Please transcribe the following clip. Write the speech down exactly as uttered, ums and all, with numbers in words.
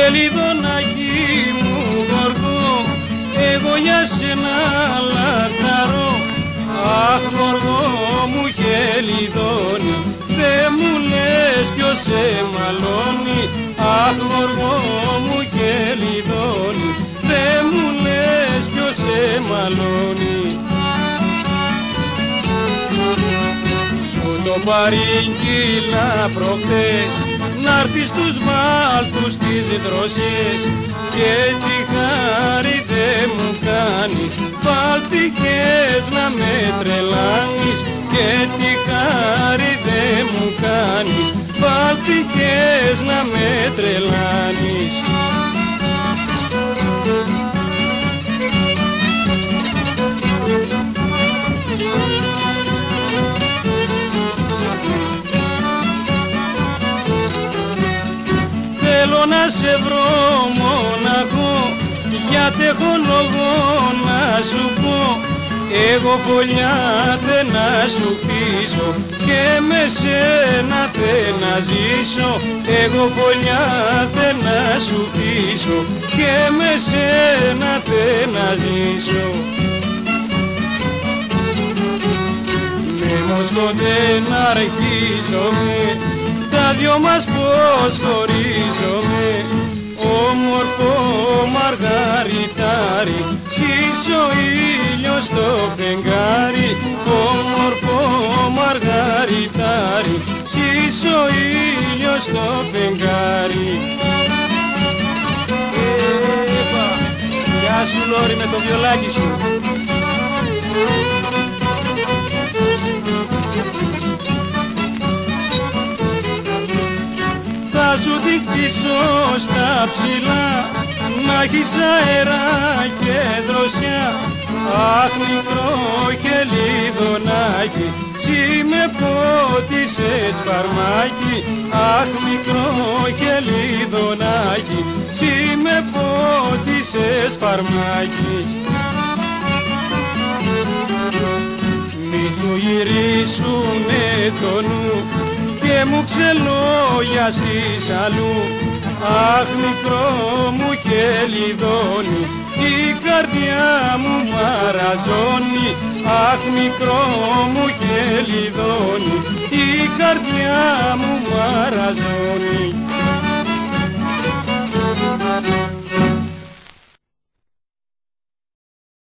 Χελιδονάκι μου γοργό, εγώ για σένα λαχταρώ. Αχ γοργό μου χελιδόνι, δε μου λες ποιος σε μαλώνει. Αχ γοργό μου χελιδόνι, δε μου λες ποιος σε μαλώνει. Σου το παρήγγειλα προχτές, να'ρθεις στους βάλτους τις δροσιές και τη χάρη δε μου κάνεις, βάλτικες να με τρελάνεις. Και τη χάρη δε μου κάνεις, βάλτικες να με τρελάνεις. Θέλω να σε βρω μοναχό, γιατί έχω λόγο να σου πω. Εγώ φωλιά θε να σου πείσω και με σένα θε να ζήσω. Εγώ φωλιά θε να σου πείσω και με σένα θε να ζήσω. Με μοσχονται να αρχίζομαι, τα δυο μας πως χωρίζομαι. Όμορφο μαργαριτάρι, σεις ο ήλιος στο φεγγάρι. Όμορφο μαργαριτάρι, σεις ο ήλιος στο φεγγάρι. Έπα, γεια σου Λόρι με το βιολάκι σου. Θα σου τη χτίσω στα ψηλά, να έχεις αέρα και δροσιά. Αχ μικρό χελιδονάκι, τσι με πότισες φαρμάκι. Αχ μικρό χελιδονάκι, τσι με πότισες φαρμάκι. Μη σου γυρίσουνε το νου και μου ξελόγιασες αλλού. Αχ μικρό μου χελιδόνι, η καρδιά μου μαραζώνει. Αχ μικρό μου χελιδόνι, η καρδιά μου μαραζώνει.